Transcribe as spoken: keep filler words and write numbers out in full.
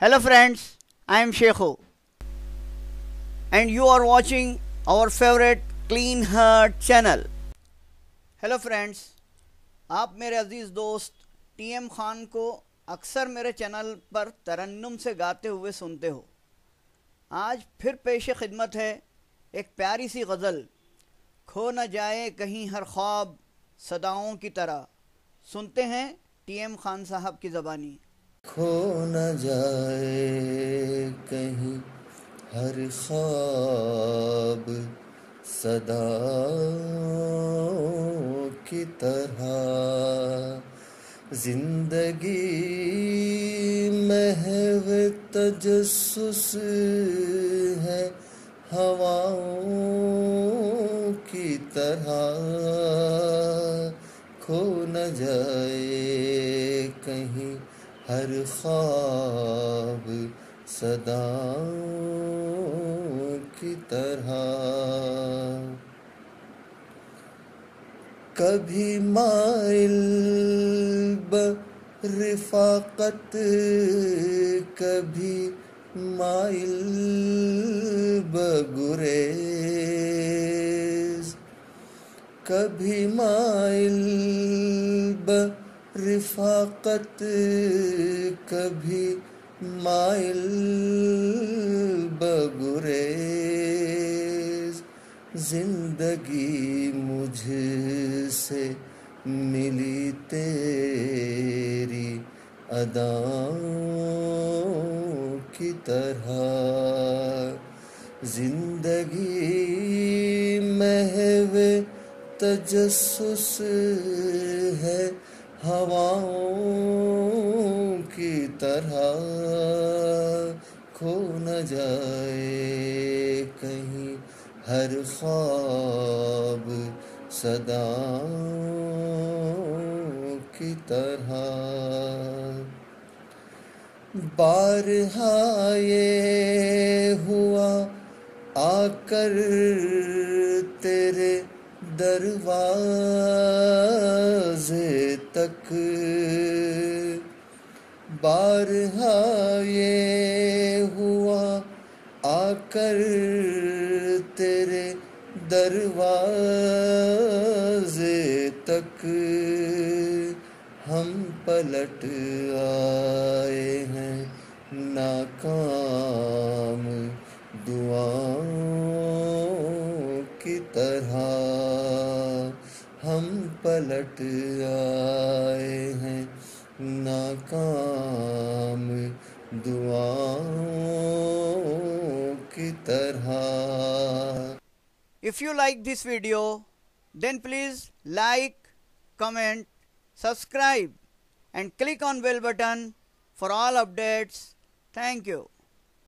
Hello friends, I am Shekhu and you are watching our favorite Clean Heart channel. Hello friends, آپ میرے عزیز دوست T M Khan کو اکثر میرے چینل پر ترنم سے گاتے ہوئے سنتے ہو. آج پھر پیش خدمت ہے ایک پیاری سی غزل. کھو نہ جائے کہیں ہر خواب صداؤں کی طرح. سنتے ہیں ٹی ایم خان صاحب کی زبانی. کھو نہ جائے کہیں ہر خواب صداؤں کی طرح. زندگی محو تجسس ہے ہواؤں کی طرح. کھو نہ جائے کہیں ہر خواب صداؤں کی طرح. کبھی مائل برفاقت کبھی مائل بگریز. کبھی مائل برفاقت کبھی مائل بگریز. زندگی مجھ سے ملی تیری اداؤں کی طرح. زندگی محو تجسس ہے ہواؤں کی طرح. کھو نہ جائے کہیں ہر خواب صداؤں کی طرح. بارہا یہ ہوا آ کر تیرے دروازے تک. بارہا یہ ہوا آ کر تیرے دروازے تک. ہم پلٹ آئے ہیں ناکام دعاؤں کی طرح. ہم پلٹ آئے ہیں ناکام دعاؤں کی طرح. If you like this video, then please like, comment, subscribe and click on bell button for all updates. Thank you.